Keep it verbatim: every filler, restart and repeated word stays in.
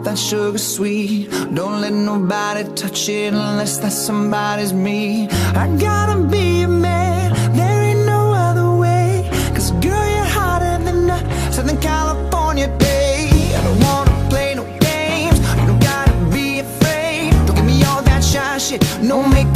that sugar sweet. Don't let nobody touch it unless that somebody's me. I gotta be a man, there ain't no other way. Cause girl, you're hotter than a Southern California day. I don't wanna play no games, you don't gotta be afraid. Don't give me all that shy shit, no make